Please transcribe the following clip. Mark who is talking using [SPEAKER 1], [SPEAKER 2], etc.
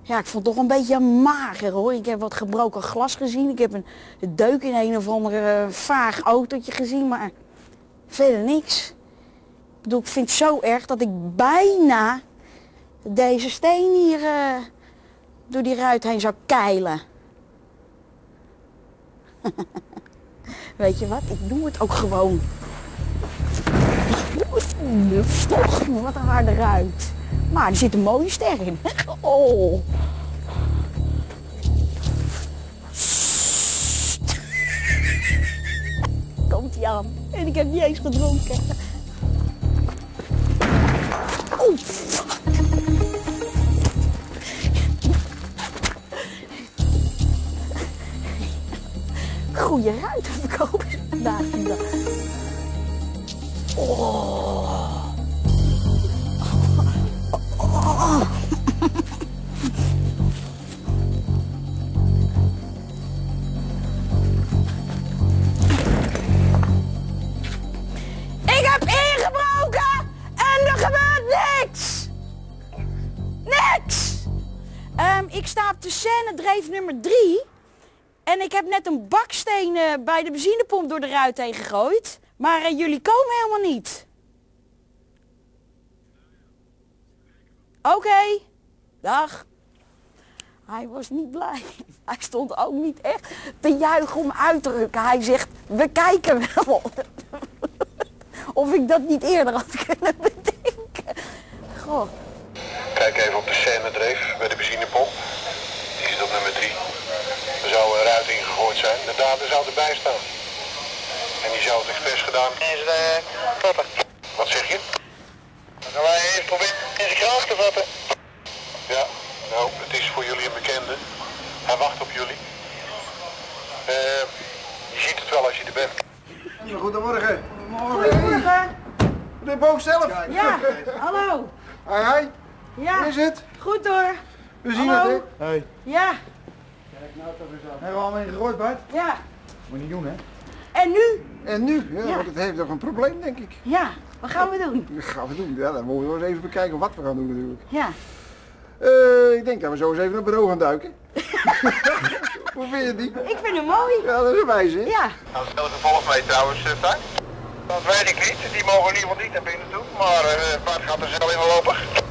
[SPEAKER 1] Ja, ik vond het toch een beetje mager hoor. Ik heb wat gebroken glas gezien. Ik heb een deuk in een of ander vaag autootje gezien, maar verder niks. Ik bedoel, ik vind het zo erg dat ik bijna deze steen hier door die ruit heen zou keilen. Weet je wat, ik doe het ook gewoon. Toch, wat een harde ruit. Maar er zit een mooie ster in. Oh. Komt ie aan. En ik heb niet eens gedronken. Oh, fuck. Goeie ruiten verkopen ze vandaag. Oh. Oh. Ik heb ingebroken en er gebeurt niks. Niks. Ik sta op de Seine-dreef nummer 3 en ik heb net een baksteen bij de benzinepomp door de ruit heen gegooid. Maar jullie komen helemaal niet. Oké. Dag. Hij was niet blij. Hij stond ook niet echt te juichen om uit te rukken. Hij zegt, we kijken wel. Of ik dat niet eerder had kunnen bedenken. Goh.
[SPEAKER 2] Kijk even op de Seine-dreef bij de benzinepomp. Die zit op nummer 3. Er zou een ruit ingegooid zijn. De dader zou erbij staan. En die zou het expres gedaan.
[SPEAKER 3] Is de vatten.
[SPEAKER 2] Wat zeg je?
[SPEAKER 3] Dan gaan wij even proberen in zijn kraag te vatten.
[SPEAKER 2] Ja, nou, het is voor jullie een bekende. Hij wacht op jullie. Je ziet het wel als je er bent.
[SPEAKER 4] Goedemorgen.
[SPEAKER 1] Goedemorgen.
[SPEAKER 4] De boog zelf.
[SPEAKER 1] Ja, hallo.
[SPEAKER 4] Hoi, hoi.
[SPEAKER 1] Ja.
[SPEAKER 4] Hoe is het?
[SPEAKER 1] Goed hoor.
[SPEAKER 4] We zien
[SPEAKER 1] Hallo.
[SPEAKER 4] het, hè? Hoi.
[SPEAKER 1] Ja,
[SPEAKER 4] Hebben we allemaal in gegooid, Bart?
[SPEAKER 1] ja.
[SPEAKER 4] Moet je niet doen, hè?
[SPEAKER 1] En nu?
[SPEAKER 4] En nu? Ja,
[SPEAKER 1] Ja.
[SPEAKER 4] want het heeft nog een probleem, denk ik.
[SPEAKER 1] Ja, wat gaan we doen?
[SPEAKER 4] Dat gaan we doen. Ja, dan moeten we eens even bekijken wat we gaan doen, natuurlijk.
[SPEAKER 1] Ja.
[SPEAKER 4] Ik denk dat we zo eens even naar het bureau gaan duiken. Hoe vind je die?
[SPEAKER 1] Ik vind hem mooi.
[SPEAKER 4] Ja, dat is een wijze, hè?
[SPEAKER 1] Ja.
[SPEAKER 2] Nou, stel gevolg mee trouwens, Frank.
[SPEAKER 3] Dat weet ik niet. Die mogen in ieder geval niet naar binnen toe. Maar Bart gaat er zelf in lopen.